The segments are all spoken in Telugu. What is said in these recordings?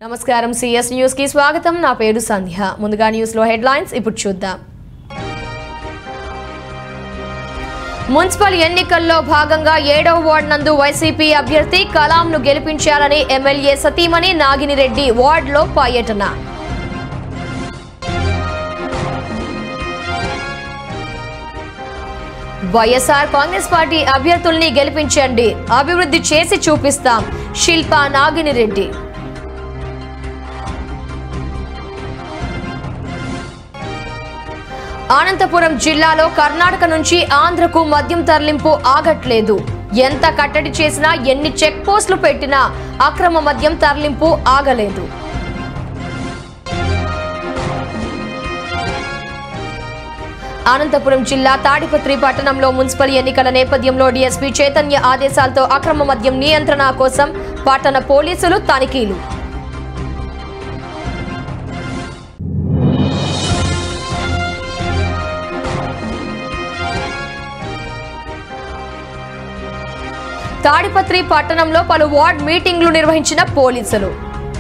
నమస్కారం సిఎస్ న్యూస్ కి స్వాగతం నా పేరు సంధ్య ముందుగా న్యూస్ లో హెడ్లైన్స్ ఇప్పుడు చూద్దాం మున్సిపల్ ఎన్నికల్లో భాగంగా 7వ వార్డ్ నందు వైసీపీ అభ్యర్థి కలాంను గెలిపించాలని ఎమ్మెల్యే సతీమణి నాగినిరెడ్డి వార్డ్ లో పర్యటన వైఎస్ఆర్ కాంగ్రెస్ పార్టీ అభ్యర్థుల్ని గెలిపించండి అభివృద్ధి చేసి చూపిస్తాం శిల్పా నాగినిరెడ్డి అనంతపురం జిల్లాలో కర్ణాటక నుంచి ఆంధ్రకు మద్యం తరలింపు ఆగట్లేదు ఎంత కట్టడి చేసినా ఎన్ని చెక్ పోస్టులు పెట్టినా అక్రమ మద్యం తరలింపు ఆగలేదు అనంతపురం జిల్లా తాడిపత్రి పట్టణంలో మున్సిపల్ ఎన్నికల నేపథ్యంలో డీఎస్పీ చైతన్య ఆదేశాలతో అక్రమ మద్యం నియంత్రణ కోసం పట్టణ పోలీసులు తనిఖీలు తాడిపత్రి పట్టణంలో పలు వార్డ్ మీటింగ్లు నిర్వహించిన పోలీసులు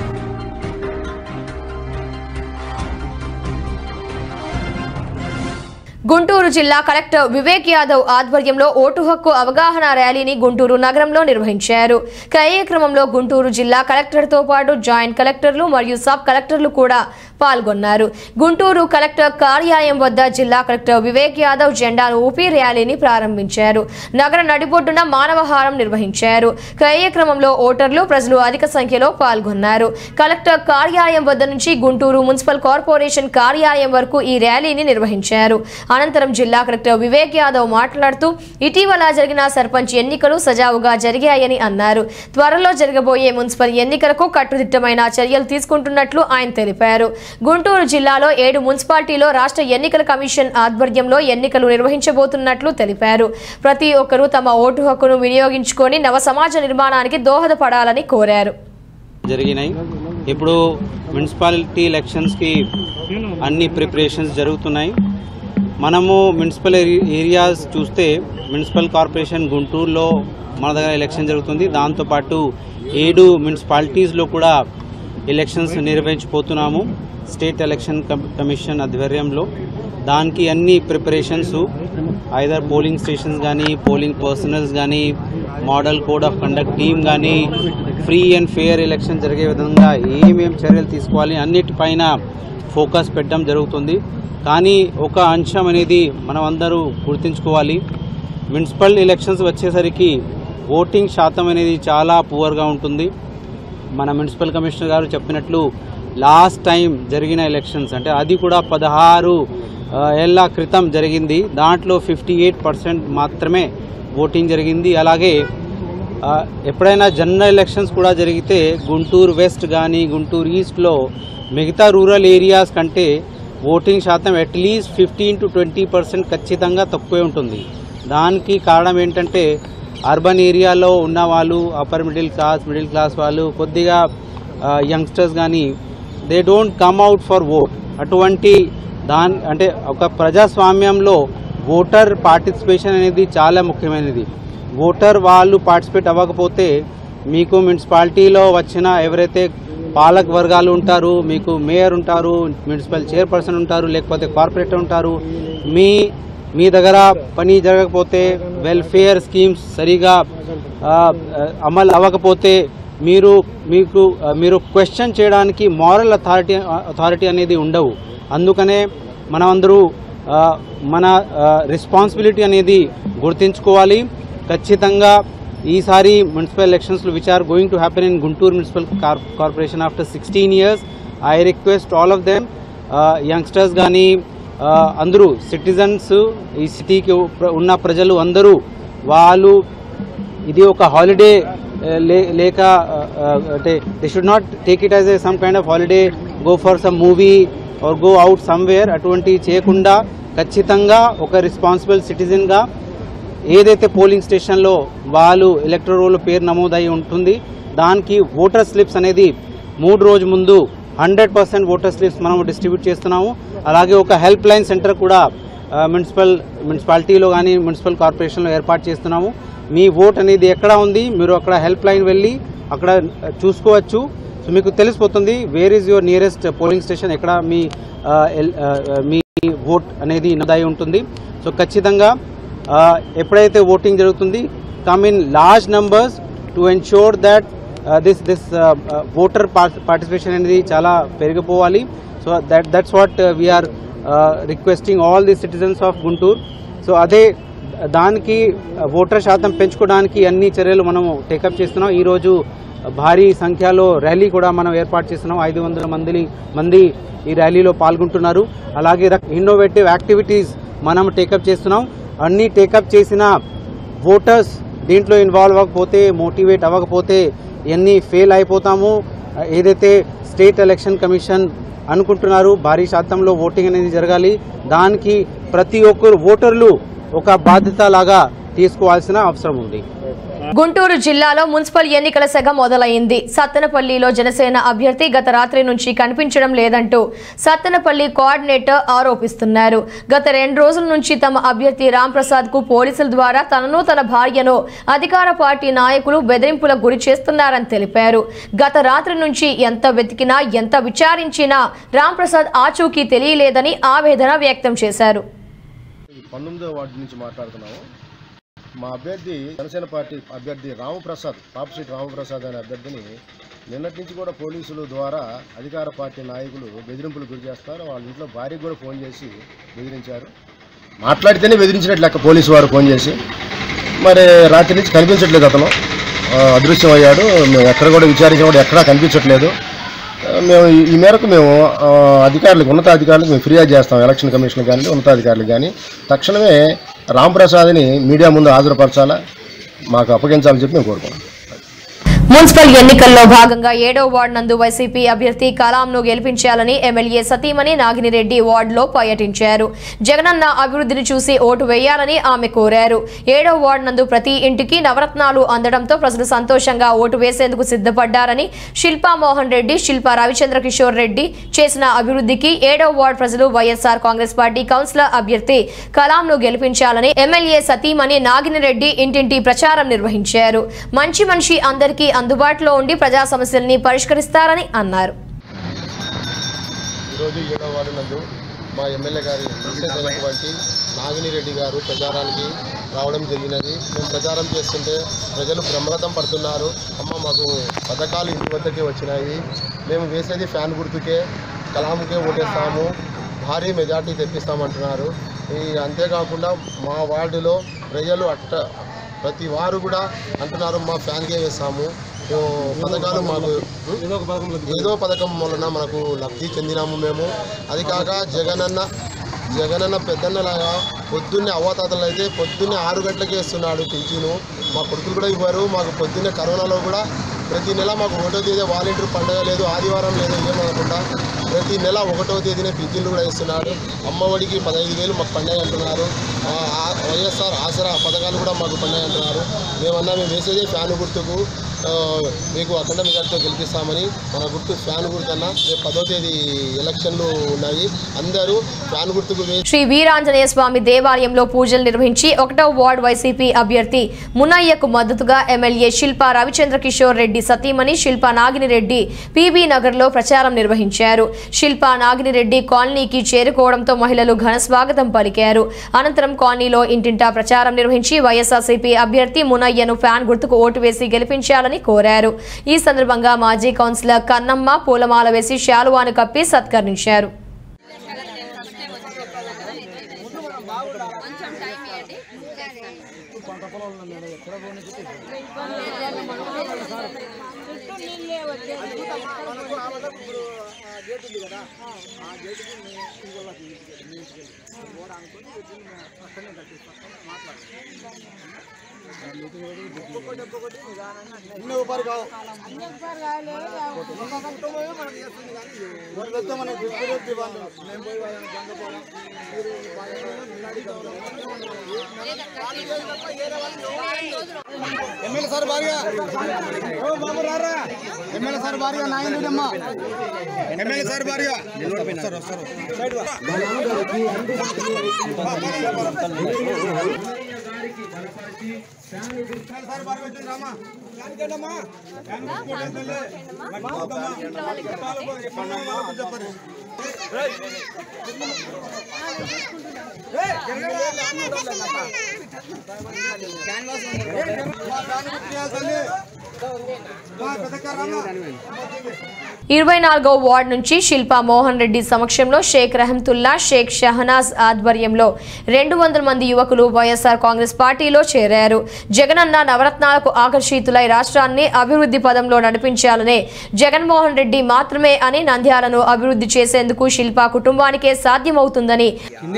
గుంటూరు జిల్లా కలెక్టర్ వివేక్ యాదవ్ ఆధ్వర్యంలో ఓటు హక్కు అవగాహన ర్యాలీని గుంటూరు నగరంలో నిర్వహించారు. కార్యక్రమంలో గుంటూరు జిల్లా కలెక్టర్తో పాటు జాయింట్ కలెక్టర్లు మరియు సబ్ కలెక్టర్లు కూడా పాల్గొన్నారు. గుంటూరు కలెక్టర్ కార్యాలయం వద్ద జిల్లా కలెక్టర్ వివేక్ యాదవ్ జెండాను ఊపి ర్యాలీని ప్రారంభించారు. నగర నడిబొడ్డున మానవహారం నిర్వహించారు. కార్యక్రమంలో ఓటర్లు ప్రజలు అధిక సంఖ్యలో పాల్గొన్నారు. కలెక్టర్ కార్యాలయం వద్ద నుంచి గుంటూరు మున్సిపల్ కార్పొరేషన్ కార్యాలయం వరకు ఈ ర్యాలీని నిర్వహించారు. అనంతరం జిల్లా కలెక్టర్ వివేక్ యాదవ్ మాట్లాడుతూ ఇటీవల జరిగిన సర్పంచ్ ఎన్నికలు సజావుగా జరిగాయని అన్నారు. త్వరలో జరగబోయే మున్సిపల్ ఎన్నికలకు కట్టుదిట్టమైన చర్యలు తీసుకుంటున్నట్లు ఆయన తెలిపారు. గుంటూరు జిల్లాలో 7 మున్సిపాలిటీలో రాష్ట్ర ఎన్నికల కమిషన్ ఆధ్వర్యంలో ఎన్నికలు నిర్వహించబోతున్నట్లు తెలిపారు. ప్రతి ఒక్కరూ తమ ఓటు హక్కును వినియోగించుకొని నవ సమాజ నిర్మాణానికి దోహదపడాలని కోరారు. ఇప్పుడు మున్సిపాలిటీ ఎలక్షన్స్ కి అన్ని ప్రిపరేషన్స్ జరుగుతున్నాయి. మనము మున్సిపల్ ఏరియాస్ చూస్తే మున్సిపల్ కార్పొరేషన్ గుంటూరులో మన దగ్గర ఎలక్షన్ జరుగుతుంది. దాంతోపాటు 7 మున్సిపాలిటీస్లో కూడా ఎలక్షన్స్ నిర్వహించబోతున్నాము. స్టేట్ ఎలక్షన్ కమిషన్ ఆధ్వర్యంలో దానికి అన్ని ప్రిపరేషన్స్ ఐదర్ పోలింగ్ స్టేషన్స్ కానీ పోలింగ్ పర్సనల్స్ కానీ model code of conduct team కానీ ఫ్రీ అండ్ ఫెయిర్ ఎలక్షన్ జరిగే విధంగా ఏమేం చర్యలు తీసుకోవాలి అన్నిటిపైన ఫోకస్ పెట్టడం జరుగుతుంది. కానీ ఒక అంశం అనేది మనం అందరూ గుర్తుంచుకోవాలి. మున్సిపల్ ఎలక్షన్స్ వచ్చేసరికి ఓటింగ్ శాతం అనేది చాలా పువర్గా ఉంటుంది. మన మున్సిపల్ కమిషనర్ గారు చెప్పినట్లు లాస్ట్ టైం జరిగిన ఎలక్షన్స్ అంటే అది కూడా 16 ఏళ్ల క్రితం జరిగింది. దాంట్లో 58% మాత్రమే ఓటింగ్ జరిగింది. అలాగే ఎప్పుడైనా జనరల్ ఎలక్షన్స్ కూడా జరిగితే గుంటూరు వెస్ట్ కానీ గుంటూరు ఈస్ట్లో మిగతా రూరల్ ఏరియాస్ కంటే ఓటింగ్ శాతం అట్లీస్ట్ 15 to 20% ఖచ్చితంగా తక్కువే ఉంటుంది. దానికి కారణం ఏంటంటే అర్బన్ ఏరియాలో ఉన్న వాళ్ళు అప్పర్ మిడిల్ క్లాస్ వాళ్ళు కొద్దిగా యంగ్స్టర్స్ కానీ they don't come out for vote. అటువంటి అంటే ఒక ప్రజాస్వామ్యంలో ఓటర్ పార్టిసిపేషన్ అనేది చాలా ముఖ్యమైనది. ఓటర్ వాళ్ళు పార్టిసిపేట్ అవ్వకపోతే మీకు మున్సిపాలిటీలో వచ్చిన ఎవరైతే పాలక వర్గాలు ఉంటారు, మీకు మేయర్ ఉంటారు, మున్సిపల్ చైర్పర్సన్ ఉంటారు, లేకపోతే కార్పొరేటర్ ఉంటారు, మీ దగ్గర పని జరగకపోతే వెల్ఫేర్ స్కీమ్స్ సరిగా అమలు అవ్వకపోతే మీరు క్వశ్చన్ చేయడానికి మారల్ అథారిటీ అనేది ఉండవు. అందుకనే మనమందరూ మన రెస్పాన్సిబిలిటీ అనేది గుర్తించుకోవాలి. ఖచ్చితంగా ఈసారి మున్సిపల్ ఎలక్షన్స్లో which are going to happen in Guntur municipal corporation after 16 years I request all of them youngsters కానీ అందరూ సిటిజన్స్ ఈ సిటీకి ఉన్న ప్రజలు అందరూ వాళ్ళు ఇది ఒక హాలిడే లేక అంటే they should not take it as a some kind of holiday go for some movie or go out somewhere అటువంటి చేయకుండా ఖచ్చితంగా ఒక రెస్పాన్సిబుల్ సిటిజన్గా ఏదైతే పోలింగ్ స్టేషన్లో వాళ్ళు ఎలక్టరల్ రోల్ పేరు నమోదై ఉంటుంది దానికి ఓటర్ స్లిప్స్ అనేది 3 రోజు ముందు 100% ఓటర్ స్లిప్స్ మనం డిస్ట్రిబ్యూట్ చేస్తున్నాము. అలాగే ఒక హెల్ప్ లైన్ సెంటర్ కూడా మున్సిపాలిటీలో కానీ మున్సిపల్ కార్పొరేషన్లో ఏర్పాటు చేస్తున్నాము. మీ ఓట్ అనేది ఎక్కడ ఉంది మీరు అక్కడ హెల్ప్ లైన్ వెళ్ళి అక్కడ చూసుకోవచ్చు. సో మీకు తెలిసిపోతుంది where is your nearest polling station, ఎక్కడ మీ ఓట్ అనేది నమోదై ఉంటుంది. సో ఖచ్చితంగా ఎప్పుడైతే ఓటింగ్ జరుగుతుంది come in large numbers to ensure that this voter participation అనేది చాలా పెరిగిపోవాలి. So that's what we are requesting all the citizens of Guntur. So అదే దానికి ఓటర్ శాతం పెంచుకోవడానికి అన్ని చర్యలు మనము టేకప్ చేస్తున్నాం. ఈరోజు భారీ సంఖ్యలో ర్యాలీ కూడా మనం ఏర్పాటు చేస్తున్నాం. 500 మంది ఈ ర్యాలీలో పాల్గొంటున్నారు. అలాగే ఇన్నోవేటివ్ యాక్టివిటీస్ మనం టేకప్ చేస్తున్నాం. అన్ని టేకప్ చేసిన ఓటర్స్ దీంట్లో ఇన్వాల్వ్ అవ్వకపోతే, మోటివేట్ అవ్వకపోతే ఇవన్నీ ఫెయిల్ అయిపోతాము. ఏదైతే స్టేట్ ఎలక్షన్ కమిషన్ అనుకుంటున్నారు భారీ శాతంలో ఓటింగ్ అనేది జరగాలి, దానికి ప్రతి ఒక్కరు ఓటర్లు ఒక బాధ్యత లాగా తీసుకోవాల్సిన అవసరం ఉంది. గుంటూరు జిల్లాలో మున్సిపల్ ఎన్నికల సెగ మొదలైంది. సత్తెనపల్లిలో జనసేన అభ్యర్థి గత రాత్రి నుంచి కనిపించడం లేదంటూ సత్తెనపల్లి కోఆర్డినేటర్ ఆరోపిస్తున్నారు. గత 2 రోజుల నుంచి తమ అభ్యర్థి రాంప్రసాద్ కు పోలీసుల ద్వారా తనను తన భార్యను అధికార పార్టీ నాయకులు బెదిరింపులకు గురి చేస్తున్నారని తెలిపారు. గత రాత్రి నుంచి ఎంత వెతికినా ఎంత విచారించినా రాంప్రసాద్ ఆచూకీ తెలియలేదని ఆవేదన వ్యక్తం చేశారు. 19వ వార్డు నుంచి మాట్లాడుతున్నాము. మా అభ్యర్థి జనసేన పార్టీ అభ్యర్థి రామప్రసాద్, పాపశెట్టి రామప్రసాద్ అనే అభ్యర్థిని నిన్నటి నుంచి కూడా పోలీసుల ద్వారా అధికార పార్టీ నాయకులు బెదిరింపులు గురి చేస్తారు. వాళ్ళ ఇంట్లో భార్యకు కూడా ఫోన్ చేసి బెదిరించారు. మాట్లాడితేనే బెదిరించినట్లు లెక్క పోలీసు వారు ఫోన్ చేసి. మరి రాత్రి నుంచి కనిపించట్లేదు, అతను అదృశ్యం అయ్యాడు. మేము ఎక్కడ కూడా విచారించిన కూడా ఎక్కడా కనిపించట్లేదు. మేము ఈ మేరకు మేము అధికారులకు, ఉన్నతాధికారులకు మేము ఫిర్యాదు చేస్తాం. ఎలక్షన్ కమిషన్ కానీ ఉన్నతాధికారులకు కానీ తక్షణమే రాంప్రసాద్ని మీడియా ముందు హాజరుపరచాలా, మాకు అప్పగించాలని చెప్పి మేము కోరుకుంటాం. మున్సిపల్ ఎన్నికల్లో భాగంగా 7వ వార్డు నందు వైసీపీ అభ్యర్థి కలాంను గెలిపించాలని ఎమ్మెల్యే సతీమణి నాగినిరెడ్డి వార్డులో పర్యటించారు. జగనన్న అభివృద్ధిని చూసి ఓటు వేయాలని ఆమె కోరారు. 7వ వార్డు నందు ప్రతి ఇంటికి నవరత్నాలు అందడంతో ప్రజలు సంతోషంగా ఓటు వేసేందుకు సిద్ధపడ్డారని శిల్పా మోహన్ రెడ్డి, శిల్పా రవిచంద్ర కిషోర్ రెడ్డి చేసిన అభివృద్ధికి 7వ వార్డు ప్రజలు వైఎస్ఆర్ కాంగ్రెస్ పార్టీ కౌన్సిలర్ అభ్యర్థి కలాంను గెలిపించాలని ఎమ్మెల్యే సతీమణి నాగినిరెడ్డి ఇంటింటి ప్రచారం నిర్వహించారు. మంచి మనిషి అందరికీ అందుబాటులో ఉండి ప్రజా సమస్యల్ని పరిష్కరిస్తారని అన్నారు. ఈరోజు 7వ వార్డు నందు మా ఎమ్మెల్యే గారి అయినటువంటి నాగినిరెడ్డి గారు ప్రచారానికి రావడం జరిగినది. మేము ప్రచారం చేస్తుంటే ప్రజలు బ్రహ్మరథం పడుతున్నారు. అమ్మ మాకు పథకాలు ఇంటి వద్దకే వచ్చినాయి, మేము వేసేది ఫ్యాన్ గుర్తుకే, కలాంకే ఓటేస్తాము, భారీ మెజార్టీ తెప్పిస్తామంటున్నారు. అంతేకాకుండా మా వార్డులో ప్రజలు ప్రతి వారు కూడా అంటున్నారు మా ఫ్యాన్కే వేస్తాము, పథకాలు మాకు ఏదో పథకం వలన మనకు లబ్ధి చెందినాము మేము. అది కాక జగనన్న పెద్దన్నలాగా పొద్దున్నే అవ్వాతాతలు అయితే పొద్దున్నే 6 గంటలకే ఇస్తున్నాడు పింఛను. మా కొడుకులు కూడా ఇవ్వరు. మాకు పొద్దున్నే కరోనాలో కూడా ప్రతి నెల మాకు 1వ తేదీ వాలంటీర్ పండుగ లేదు, ఆదివారం లేదు, ఏమనకుండా ప్రతి నెల 1వ తేదీనే పింఛన్లు కూడా ఇస్తున్నాడు. అమ్మఒడికి 15,000 మాకు పండుగ అంటున్నారు. వైఎస్ఆర్ ఆసరా పథకాలు కూడా మాకు పండుగ అంటున్నారు. మేము వేసేదే ఫ్యాన్ గుర్తుకు, మీకు అఖండ మెజార్టీతో గెలిపిస్తామని. మన గుర్తు ఫ్యాన్ గుర్తు అన్న. రేపు 10వ తేదీ ఎలక్షన్లు ఉన్నాయి, అందరూ ఫ్యాన్ గుర్తుకు. శ్రీ వీరాంజనేయ స్వామి దేవాలయంలో పూజలు నిర్వహించి 1వ వార్డు వైసీపీ అభ్యర్థి మునయ్యకు మద్దతుగా ఎమ్మెల్యే శిల్పా రవిచంద్ర కిషోర్ రెడ్డి సతీమణి శిల్పా నాగినిరెడ్డి పీబీ నగర్లో ప్రచారం నిర్వహించారు. శిల్పా నాగినిరెడ్డి కాలనీకి చేరుకోవడంతో మహిళలు ఘన స్వాగతం పలికారు. అనంతరం కాలనీలో ఇంటింటా ప్రచారం నిర్వహించి వైఎస్ఆర్సీపీ అభ్యర్థి మునయ్యను ఫ్యాన్ గుర్తుకు ఓటు వేసి గెలిపించాలని కోరారు. ఈ సందర్భంగా మాజీ కౌన్సిలర్ కన్నమ్మ పూలమాల వేసి శాలువాను కప్పి సత్కరించారు. ఎమ్మెల్యే సార్ భారీగా బాబు రారా, ఎమ్మెల్యే సార్ భారీగా నాయనమ్మ, ఎమ్మెల్యే సార్ భారీగా సైడ్ ఇరవై వార్డు నుంచి శిల్పా మోహన్ రెడ్డి సమక్షంలో షేక్ రహమతుల్లా, షేక్ షహనాజ్ ఆధ్వర్యంలో 200 మంది యువకులు వైఎస్ఆర్ కాంగ్రెస్ పార్టీలో చేరారు. జగనన్న నవరత్నాలకు ఆకర్షితులై రాష్ట్రాన్ని అభివృద్ధి పదంలో నడిపించాలనే జగన్మోహన్ రెడ్డి మాత్రమే అని నంద్యాలను అభివృద్ధి చేసేందుకు శిల్పా కుటుంబానికే సాధ్యమవుతుందని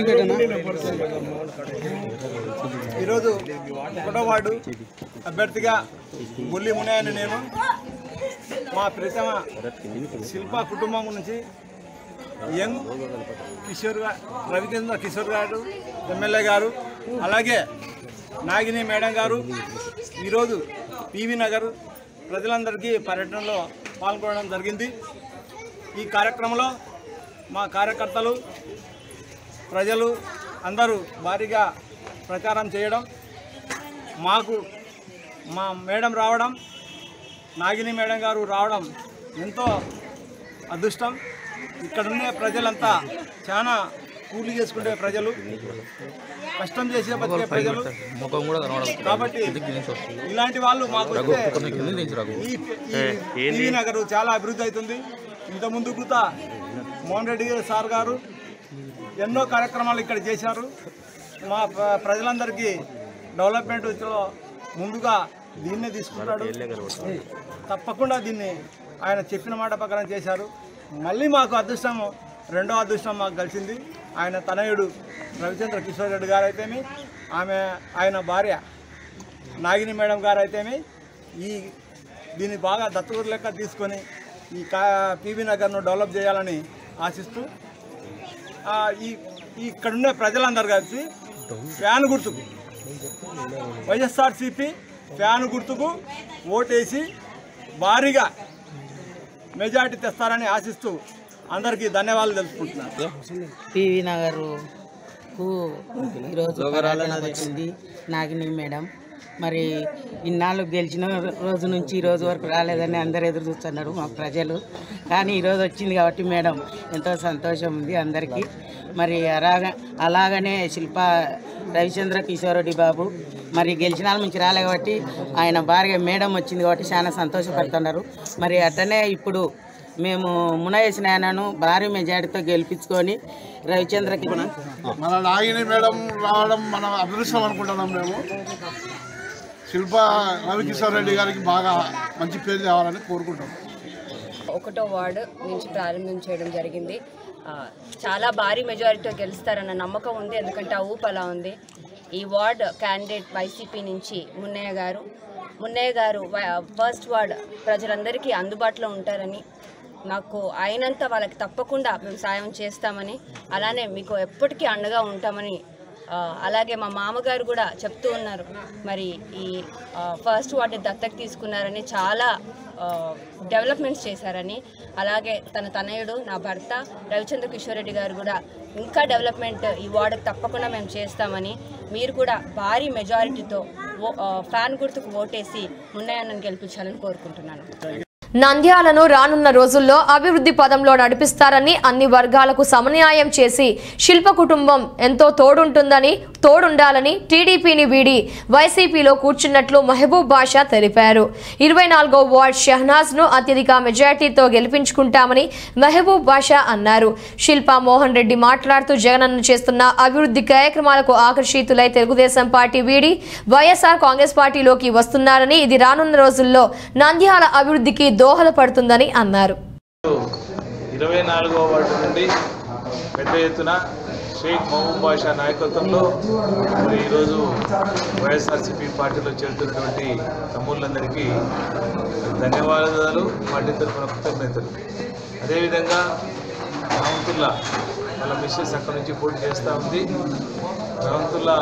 ఈరోజు 1వ వార్డు అభ్యర్థిగా బుల్లి మునయ్యని నేను మా ప్రథమ శిల్పా కుటుంబం నుంచి యంగ్ రవిచంద్ర కిషోర్ గారు ఎమ్మెల్యే గారు, అలాగే నాగిని మేడం గారు ఈరోజు పివి నగర్ ప్రజలందరికీ పర్యటనలో పాల్గొనడం జరిగింది. ఈ కార్యక్రమంలో మా కార్యకర్తలు ప్రజలు అందరూ భారీగా ప్రచారం చేయడం, మాకు మా మేడం రావడం, నాగిని మేడం గారు రావడం ఎంతో అదృష్టం. ఇక్కడున్న ప్రజలంతా చాలా కూలి చేసుకునే ప్రజలు, కష్టం చేసే బతికే ప్రజలు కాబట్టి ఇలాంటి వాళ్ళు మాకు ఈ నగర్ చాలా అభివృద్ధి అవుతుంది. ఇంతకుముందు కూడా మోహన్ రెడ్డి సార్ గారు ఎన్నో కార్యక్రమాలు ఇక్కడ చేశారు. మా ప్రజలందరికీ డెవలప్మెంట్లో ముందుగా దీన్నే తీసుకుంటాడు. తప్పకుండా దీన్ని ఆయన చెప్పిన మాట ప్రకారం చేశారు. మళ్ళీ మాకు అదృష్టం, రెండో అదృష్టం మాకు కలిసింది. ఆయన తనయుడు రవిచంద్ర కిషోర్ రెడ్డి గారు అయితేమి, ఆయన భార్య నాగిని మేడం గారు అయితేమి దీన్ని బాగా దత్తూరు లెక్క తీసుకొని ఈ పివి నగర్ను డెవలప్ చేయాలని ఆశిస్తూ ఇక్కడున్న ప్రజలందరూ కలిసి ఫ్యాన్ గుర్తుకు వైఎస్ఆర్సీపీ ఫ్యాన్ గుర్తుకు ఓటేసి భారీగా మెజార్టీ తెస్తారని ఆశిస్తూ అందరికీ ధన్యవాదాలు తెలుపుకుంటున్నాను. పివి నగర్కు ఈరోజు పర్యటనకు వచ్చింది నాగిని మేడం. మరి ఇన్నాళ్ళు గెలిచిన రోజు నుంచి ఈ రోజు వరకు రాలేదని అందరు ఎదురు చూస్తున్నారు మా ప్రజలు. కానీ ఈరోజు వచ్చింది కాబట్టి మేడం ఎంతో సంతోషం ఉంది అందరికీ. మరి అలాగనే శిల్పా రవిచంద్ర కిషోర్ రెడ్డి బాబు మరి గెలిచిన నుంచి రాలే కాబట్టి ఆయన భార్య మేడం వచ్చింది కాబట్టి చాలా సంతోషపడుతున్నారు. మరి అట్లనే ఇప్పుడు మేము మునయేసిన ఆయనను భారీ మెజార్టీతో గెలిపించుకొని రవిచంద్రకి మన నాగిని మేడం రావడం మన అదృష్టం అనుకుంటున్నాం. మేము శిల్పా రవికిషోర్ రెడ్డి గారికి బాగా మంచి పేరు తేవాలని కోరుకుంటాం. 1వ వార్డు నుంచి ప్రారంభించడం జరిగింది. చాలా భారీ మెజారిటీతో గెలుస్తారన్న నమ్మకం ఉంది. ఎందుకంటే ఆ ఊపు అలా ఉంది. ఈ వార్డ్ క్యాండిడేట్ వైసీపీ నుంచి మున్నయ్య గారు ఫస్ట్ వార్డ్ ప్రజలందరికీ అందుబాటులో ఉంటారని, నాకు అయినంత వాళ్ళకి తప్పకుండా మేము సాయం చేస్తామని, అలానే మీకు ఎప్పటికీ అండగా ఉంటామని, అలాగే మా మామగారు కూడా చెప్తూ ఉన్నారు. మరి ఈ ఫస్ట్ వార్డు దత్తత తీసుకున్నారని, చాలా డెవలప్మెంట్స్ చేశారని, అలాగే తన తనయుడు నా భర్త రవిచంద్ర కిషోర్ రెడ్డి గారు కూడా ఇంకా డెవలప్మెంట్ ఈ వార్డుకు తప్పకుండా మేము చేస్తామని, మీరు కూడా భారీ మెజారిటీతో ఫ్యాన్ గుర్తుకు ఓటేసి మున్నయ్యను గెలిపించాలని కోరుకుంటున్నాను. నంద్యాలను రానున్న రోజుల్లో అభివృద్ధి పదంలో నడిపిస్తారని, అన్ని వర్గాలకు సమన్యాయం చేసి శిల్ప కుటుంబం ఎంతో తోడుండాలని టీడీపీని వీడి వైసీపీలో కూర్చున్నట్లు మహబూబ్ బాషా తెలిపారు. 24వ వార్డ్ షహనాజ్ ను అత్యధిక మెజార్టీతో గెలిపించుకుంటామని మహబూబ్ బాషా అన్నారు. శిల్పా మోహన్ రెడ్డి మాట్లాడుతూ జగనన్న చేస్తున్న అభివృద్ధి కార్యక్రమాలకు ఆకర్షితులై తెలుగుదేశం పార్టీ వీడి వైఎస్ఆర్ కాంగ్రెస్ పార్టీలోకి వస్తున్నారని, ఇది రానున్న రోజుల్లో నంద్యాల అభివృద్ధికి దోహదపడుతుందని అన్నారు. 24వ వార్డు నుండి పెద్ద ఎత్తున షేక్ మహబూబ్ బాషా నాయకత్వంలో మరి ఈరోజు వైఎస్ఆర్సీపీ పార్టీలో చేరుతున్నటువంటి తమ్ముళ్ళందరికీ ధన్యవాదాలు, పార్టీ తరఫున కృతజ్ఞతలు. అదేవిధంగా రహమతుల్లా వాళ్ళ మిస్సెస్ అక్కడి నుంచి పోటీ చేస్తూ ఉంది. రహమతుల్లా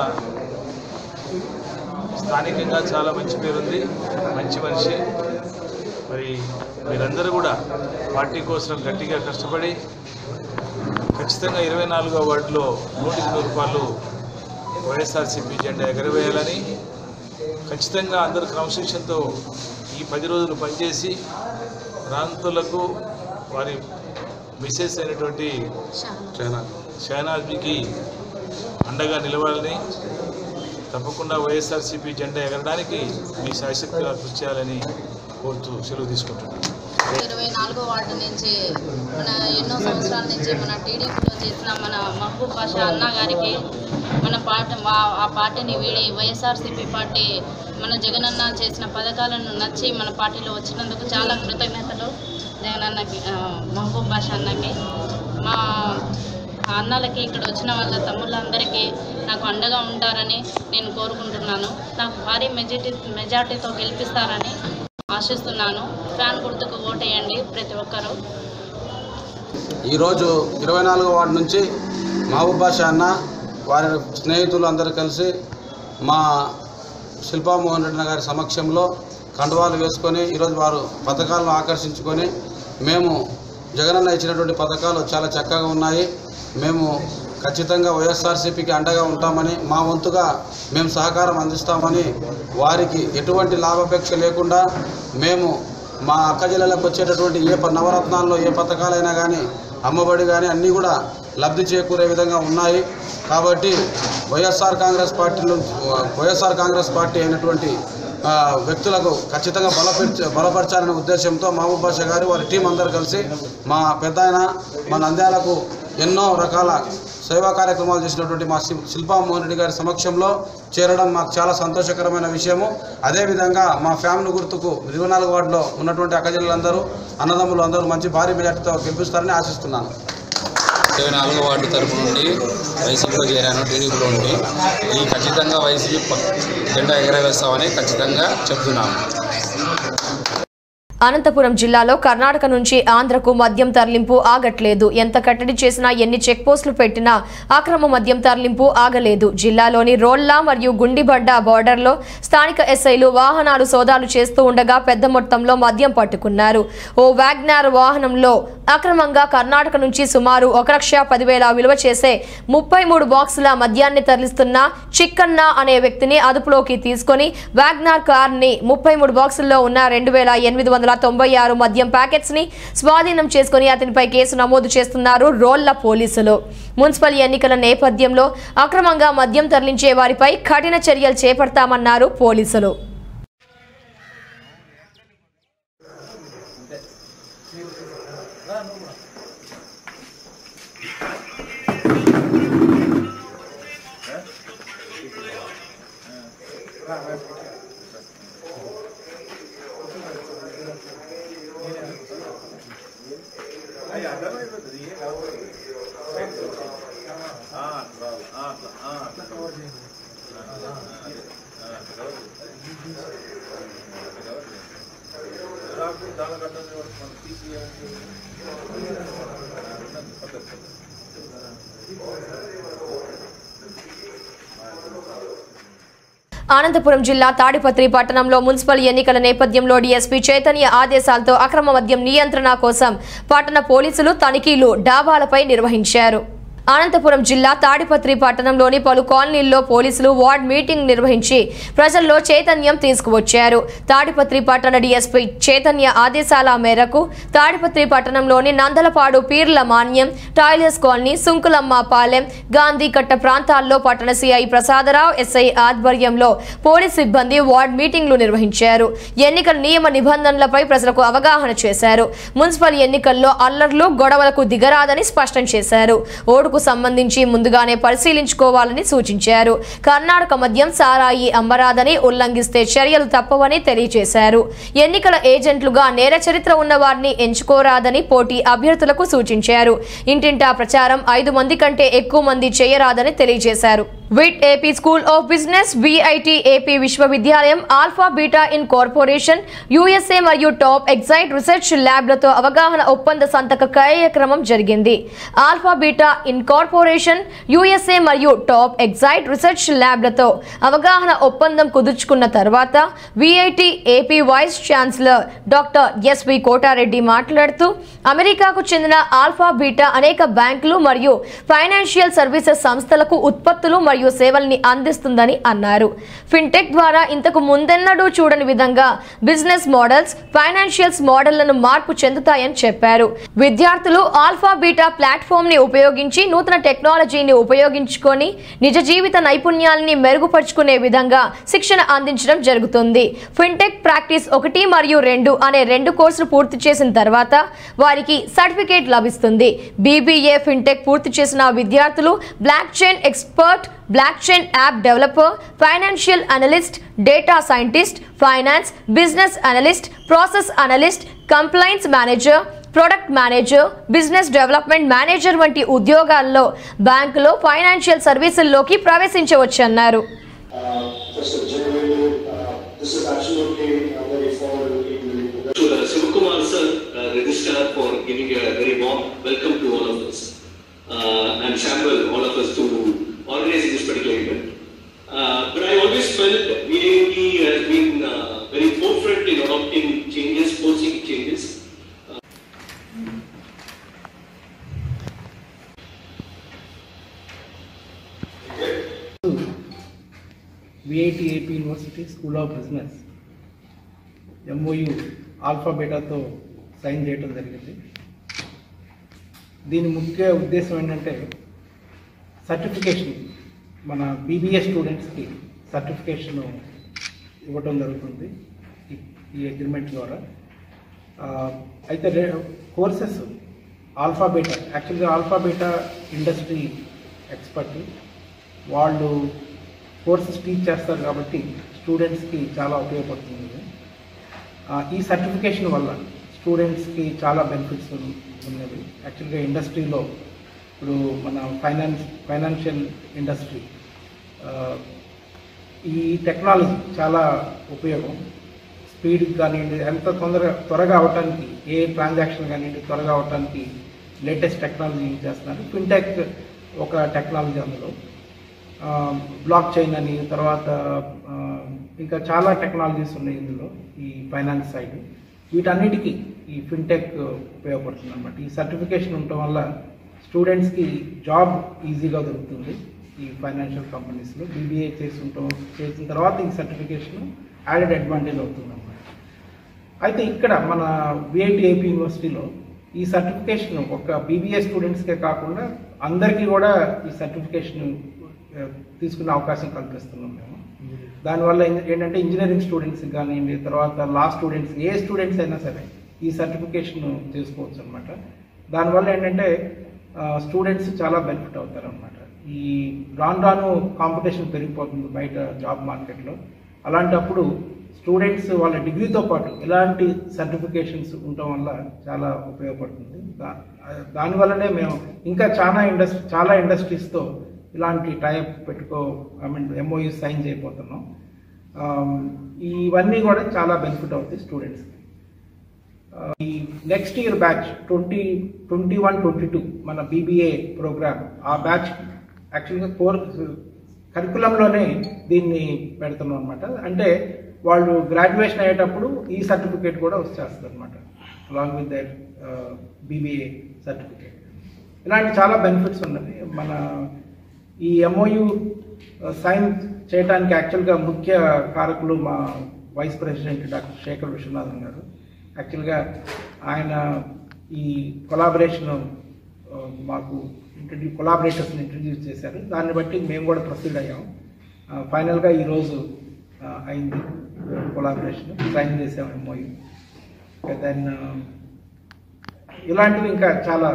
స్థానికంగా చాలా మంచి పేరుంది, మంచి మనిషి. మరి మీరందరూ కూడా పార్టీ కోసం గట్టిగా కష్టపడి ఖచ్చితంగా 24వ వార్డులో 100 రూపాయలు వైఎస్ఆర్సీపీ జెండా ఎగరవేయాలని ఖచ్చితంగా అందరు క్రమశిక్షణతో ఈ 10 రోజులు పనిచేసి ప్రాంతులకు వారి మిసెస్ అయినటువంటి షహనాజ్కి అండగా నిలవాలని, తప్పకుండా వైఎస్ఆర్సీపీ జెండా ఎగరడానికి మీ శాయశక్తిగా కృషి చేయాలని కోరుతూ సెలవు తీసుకుంటున్నాను. 24వ వార్డు నుంచి మన ఎన్నో సంవత్సరాల నుంచి మన టీడీపీలో చేసిన మన మహబూబ్ బాషా అన్న గారికి మన ఆ పార్టీని వీడి వైఎస్ఆర్సీపీ పార్టీ మన జగనన్న చేసిన పథకాలను నచ్చి మన పార్టీలో వచ్చినందుకు చాలా కృతజ్ఞతలు జగనన్నకి, మహబూబ్ బాషా అన్నకి. మా అన్నలకి ఇక్కడ వచ్చిన వాళ్ళ తమ్ముళ్ళందరికీ నాకు అండగా ఉంటారని నేను కోరుకుంటున్నాను. నాకు భారీ మెజార్టీతో గెలిపిస్తారని ఆశిస్తున్నాను. ఫ్యాన్ గుర్తుకు ఓటేయండి ప్రతి ఒక్కరూ. ఈరోజు 24వ వార్డు నుంచి మహబూబ్ బాషా అన్న వారి స్నేహితులు అందరూ కలిసి మా శిల్పా మోహన్ రెడ్డి గారి సమక్షంలో కండువాలు వేసుకొని ఈరోజు వారు పథకాలను ఆకర్షించుకొని మేము జగనన్న ఇచ్చినటువంటి పథకాలు చాలా చక్కగా ఉన్నాయి, మేము ఖచ్చితంగా వైఎస్ఆర్సీపీకి అండగా ఉంటామని, మా వంతుగా మేము సహకారం అందిస్తామని, వారికి ఎటువంటి లాభాపేక్ష లేకుండా మేము మా అక్క జిల్లాలకు వచ్చేటటువంటి నవరత్నాల్లో ఏ పథకాలైనా కానీ అమ్మబడి కానీ అన్నీ కూడా లబ్ధి చేకూరే విధంగా ఉన్నాయి. కాబట్టి వైఎస్ఆర్ కాంగ్రెస్ పార్టీ అయినటువంటి వ్యక్తులకు ఖచ్చితంగా బలపరచాలనే ఉద్దేశంతో మహబూబ్ బాషా గారు వారి టీం అందరూ కలిసి మా పెద్దాయన మా నంద్యాలకు ఎన్నో రకాల సేవా కార్యక్రమాలు చేసినటువంటి మా శిల్పా మోహన్ రెడ్డి గారి సమక్షంలో చేరడం మాకు చాలా సంతోషకరమైన విషయము. అదేవిధంగా మా ఫ్యామిలీ గుర్తుకు 24వ వార్డులో ఉన్నటువంటి అక్కజిల్లందరూ అన్నదమ్ములు అందరూ మంచి భారీ మెజార్టీతో గెలిపిస్తారని ఆశిస్తున్నాను. 24వ వార్డు తరపు నుండి వైసీపీలో చేరాను, టీడీపీలో ఉండి ఈ ఖచ్చితంగా వైసీపీ జెండా ఎగరవేస్తామని ఖచ్చితంగా చెప్తున్నాము. అనంతపురం జిల్లాలో కర్ణాటక నుంచి ఆంధ్రకు మద్యం తరలింపు ఆగట్లేదు. ఎంత కట్టడి చేసినా, ఎన్ని చెక్ పోస్టులు పెట్టినా అక్రమ మద్యం తరలింపు ఆగలేదు. జిల్లాలోని రోల్లా మరియు గుండిబండ బార్డర్లో స్థానిక ఎస్ఐలు వాహనాలు సోదాలు చేస్తూ ఉండగా పెద్ద మొత్తంలో మద్యం పట్టుకున్నారు. ఓ వ్యాగ్నార్ వాహనంలో అక్రమంగా కర్ణాటక నుంచి సుమారు 1,10,000 విలువ చేసే 33 బాక్సుల మద్యాన్ని తరలిస్తున్న చిక్కన్న అనే వ్యక్తిని అదుపులోకి తీసుకుని వ్యాగ్నార్ కార్ని 33 బాక్సుల్లో ఉన్న 2,896 మద్యం ప్యాకెట్స్ ని స్వాధీనం చేసుకుని అతనిపై కేసు నమోదు చేస్తున్నారు రోల్ల పోలీసులు. మున్సిపల్ ఎన్నికల నేపథ్యంలో అక్రమంగా మద్యం తరలించే వారిపై కఠిన చర్యలు చేపడతామన్నారు పోలీసులు. అనంతపురం జిల్లా తాడిపత్రి పట్టణంలో మున్సిపల్ ఎన్నికల నేపథ్యంలో డీఎస్పీ చైతన్య ఆదేశాలతో అక్రమ మద్యం నియంత్రణ కోసం పట్టణ పోలీసులు తనిఖీలు డాబాలపై నిర్వహించారు. అనంతపురం జిల్లా తాడిపత్రి పట్టణంలోని పలు కాలనీల్లో పోలీసులు వార్డ్ మీటింగ్ నిర్వహించి ప్రజల్లో చైతన్యం తీసుకువచ్చారు. తాడిపత్రి పట్టణ డీఎస్పీ చైతన్య ఆదేశాల మేరకు తాడిపత్రి పట్టణంలోని నందలపాడు, పీర్ల మాన్యం, టాయిలెస్ కాలనీ, సుంకులమ్మ పాలెం, గాంధీ కట్ట ప్రాంతాల్లో పట్టణ సిఐ ప్రసాదరావు ఎస్ఐ ఆధ్వర్యంలో పోలీస్ సిబ్బంది వార్డ్ మీటింగ్లు నిర్వహించారు. ఎన్నికల నియమ నిబంధనలపై ప్రజలకు అవగాహన చేశారు. మున్సిపల్ ఎన్నికల్లో అల్లర్లు, గొడవలకు దిగరాదని స్పష్టం చేశారు. ఓటుకు సంబంధించి ముందుగానే పరిశీలించుకోవాలని సూచించారు. కర్ణాటక మద్యం, సారాయి అమ్మరాదని, ఉల్లంఘిస్తే చర్యలు తప్పవని తెలియజేశారు. ఎన్నికల ఏజెంట్లుగా నేర చరిత్ర ఉన్న వారిని ఎంచుకోరాదని పోటీ అభ్యర్థులకు సూచించారు. ఇంటింటా ప్రచారం 5 మంది కంటే ఎక్కువ మంది చేయరాదని తెలియజేశారు. VIT AP school of business, VIT AP విశ్వవిద్యాలయం, Alpha Beta Incorporation, USA మరియు టాప్ ఎగ్జైట్ రీసెర్చ్ ల్యాబ్లతో అవగాహన ఒప్పంద సంతక కార్యక్రమం జరిగింది. Alpha Beta Incorporation, USA మరియు టాప్ ఎగ్జైట్ రీసెర్చ్ ల్యాబ్లతో అవగాహన ఒప్పందం కుదుర్చుకున్న తర్వాత VIT AP vice chancellor doctor S V Kotareddy మాట్లాడుతూ అమెరికాకు చెందిన ఆల్ఫా బీటా అనేక బ్యాంకులు మరియు ఫైనాన్షియల్ సర్వీసెస్ సంస్థలకు ఉత్పత్తులు మరియు మరియు సేవల్ని అందిస్తుందని అన్నారు. ఫిన్టెక్ ద్వారా ఇంతకు ముందెన్నడూ చూడని విధంగా బిజినెస్ మోడల్స్, ఫైనాన్షియల్స్ మోడళ్లను మార్పు చెందుతాయని చెప్పారు. విద్యార్థులు ఆల్ఫా బీటా ప్లాట్ఫామ్ ని ఉపయోగించి నూతన టెక్నాలజీని ఉపయోగించుకొని నిజ జీవిత నైపుణ్యాలని మెరుగుపరుచుకునే విధంగా శిక్షణ అందించడం జరుగుతుంది. ఫిన్టెక్ ప్రాక్టీస్ 1 మరియు 2 అనే 2 కోర్సులు పూర్తి చేసిన తర్వాత వారికి సర్టిఫికేట్ లభిస్తుంది. BBA ఫిన్టెక్ పూర్తి చేసిన విద్యార్థులు block chain expert, block chain app developer, financial analyst, data scientist, finance business analyst, process analyst, compliance manager, product manager, business development manager వంటి ఉద్యోగాల్లో బ్యాంకులో ఫైనాన్షియల్ సర్వీసుల్లోకి ప్రవేశించవచ్చన్నారు. Sivakumar sir, registrar, for giving a very warm welcome to all of us, and Samuel, all of us, to organizing this particular event. But I always felt VAP has been very forefront in adopting changes, forcing changes. VIT AP University School of Business MOU alpha బీటాతో సైన్ చేయడం జరిగింది. దీని ముఖ్య ఉద్దేశం ఏంటంటే సర్టిఫికేషన్, మన BBA స్టూడెంట్స్కి సర్టిఫికేషన్ ఇవ్వటం జరుగుతుంది ఈ అగ్రిమెంట్ ద్వారా. అయితే కోర్సెస్ ఆల్ఫా బీటా, యాక్చువల్గా ఆల్ఫా బీటా ఇండస్ట్రీ ఎక్స్పర్ట్, వాళ్ళు కోర్సెస్ టీచ్ చేస్తారు కాబట్టి స్టూడెంట్స్కి చాలా ఉపయోగపడుతుంది. ఈ సర్టిఫికేషన్ వల్ల స్టూడెంట్స్కి చాలా బెనిఫిట్స్ ఉన్నవి. యాక్చువల్గా ఇండస్ట్రీలో ఇప్పుడు మన ఫైనాన్షియల్ ఇండస్ట్రీ, ఈ టెక్నాలజీ చాలా ఉపయోగం. స్పీడ్ కానివ్వండి, ఎంత త్వరగా అవటానికి, ఏ ట్రాన్సాక్షన్ కానివ్వండి త్వరగా అవటానికి లేటెస్ట్ టెక్నాలజీ యూజ్ చేస్తున్నారు. ఫిన్టెక్ ఒక టెక్నాలజీ, అందులో బ్లాక్ చైన్ అని, తర్వాత ఇంకా చాలా టెక్నాలజీస్ ఉన్నాయి ఇందులో ఈ ఫైనాన్స్ సైడ్. వీటన్నిటికీ ఈ ఫిన్టెక్ ఉపయోగపడుతుంది అన్నమాట. ఈ సర్టిఫికేషన్ ఉండటం వల్ల స్టూడెంట్స్కి జాబ్ ఈజీగా దొరుకుతుంది ఈ ఫైనాన్షియల్ కంపెనీస్లో. BBA చేసిన తర్వాత ఈ సర్టిఫికేషన్ యాడెడ్ అడ్వాంటేజ్ అవుతుంది అన్నమాట. అయితే ఇక్కడ మన VIT AP యూనివర్సిటీలో ఈ సర్టిఫికేషన్ ఒక BBA స్టూడెంట్స్కే కాకుండా అందరికీ కూడా ఈ సర్టిఫికేషన్ తీసుకునే అవకాశం కల్పిస్తున్నాం మేము. దానివల్ల ఏంటంటే ఇంజనీరింగ్ స్టూడెంట్స్కి కానివ్వండి, తర్వాత లా స్టూడెంట్స్, ఏ స్టూడెంట్స్ అయినా సరే ఈ సర్టిఫికేషన్ చేసుకోవచ్చు అనమాట. దానివల్ల ఏంటంటే స్టూడెంట్స్ చాలా బెనిఫిట్ అవుతారు అనమాట. ఈ రాను కాంపిటీషన్ పెరిగిపోతుంది బయట జాబ్ మార్కెట్లో. అలాంటప్పుడు స్టూడెంట్స్ వాళ్ళ డిగ్రీతో పాటు ఇలాంటి సర్టిఫికేషన్స్ ఉండటం వల్ల చాలా ఉపయోగపడుతుంది. దానివల్లనే మేము ఇంకా చాలా ఇండస్ట్రీస్తో ఇలాంటి టైప్ MOU సైన్ చేయబోతున్నాం. ఇవన్నీ కూడా చాలా బెనిఫిట్ అవుతాయి స్టూడెంట్స్కి. ఈ నెక్స్ట్ ఇయర్ బ్యాచ్ 2021-22 మన BBA ప్రోగ్రామ్, ఆ బ్యాచ్ యాక్చువల్గా కరికులంలోనే దీన్ని పెడుతున్నాం అనమాట. అంటే వాళ్ళు గ్రాడ్యుయేషన్ అయ్యేటప్పుడు ఈ సర్టిఫికేట్ కూడా వచ్చేస్తుంది అనమాట, along with that BBA certificate. ఇలాంటి చాలా బెనిఫిట్స్ ఉన్నవి. మన ఈ MOU సైన్ చేయడానికి యాక్చువల్గా ముఖ్య కారకులు మా vice president doctor Shekhar Viswanathan garu. యాక్చువల్గా ఆయన ఈ కొలాబరేషన్ మాకు కొలాబరేటర్స్ని ఇంట్రడ్యూస్ చేశారు. దాన్ని బట్టి మేము కూడా ప్రొసీడ్ అయ్యాము. ఫైనల్గా ఈరోజు అయింది కొలాబరేషన్, సైన్ చేసాము MOU. దెన్ ఇలాంటివి ఇంకా చాలా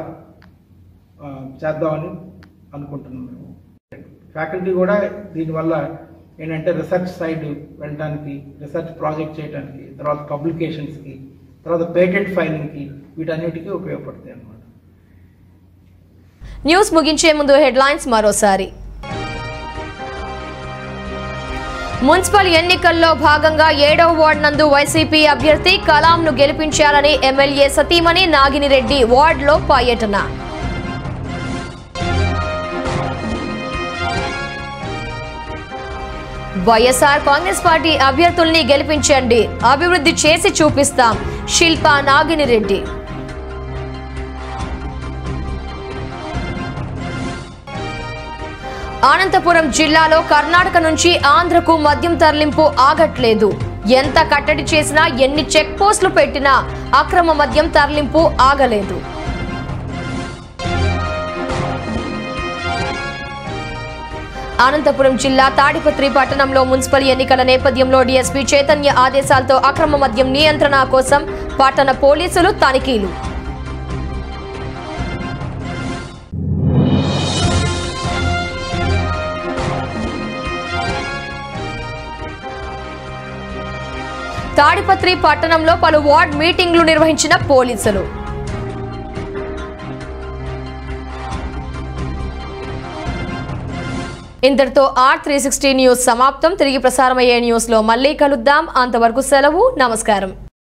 చేద్దామని అనుకుంటున్నాం మేము. ఫ్యాకల్టీ కూడా దీనివల్ల ఏంటంటే రీసెర్చ్ సైడ్ వెళ్ళడానికి, రీసెర్చ్ ప్రాజెక్ట్ చేయడానికి, తర్వాత పబ్లికేషన్స్కి, తర్వాత పేటెంట్ ఫైలింగ్కి, వీటన్నిటికీ ఉపయోగపడతాయి అన్నమాట. న్యూస్ ముగించే ముందు హెడ్లైన్స్ మరోసారి. మున్సిపల్ ఎన్నికల్లో భాగంగా 7వ వార్డు నందు వైసీపీ అభ్యర్థి కలాంను గెలిపించాలని ఎమ్మెల్యే సతీమణి నాగినిరెడ్డి వార్డులో పర్యటన. వైఎస్ఆర్ కాంగ్రెస్ పార్టీ అభ్యర్థుల్ని గెలిపించండి, అభివృద్ధి చేసి చూపిస్తాం, శిల్పా నాగినిరెడ్డి. అనంతపురం జిల్లాలో కర్ణాటక నుంచి ఆంధ్రకు మద్యం తరలింపు ఆగట్లేదు. ఎంత కట్టడి చేసినా ఎన్ని చెక్ పోస్టులు పెట్టినా అక్రమ మద్యం తరలింపు ఆగలేదు. అనంతపురం జిల్లా తాడిపత్రి పట్టణంలో మున్సిపల్ ఎన్నికల నేపథ్యంలో డీఎస్పీ చైతన్య ఆదేశాలతో అక్రమ మద్యం నియంత్రణ కోసం పట్టణ పోలీసులు తనిఖీలు. తాడిపత్రి పట్టణంలో పలు వార్డ్ మీటింగ్లు నిర్వహించిన పోలీసులు. ఇంతటితో R360 న్యూస్ సమాప్తం. తిరిగి ప్రసారమయ్యే న్యూస్ లో మళ్ళీ కలుద్దాం. అంతవరకు సెలవు. నమస్కారం.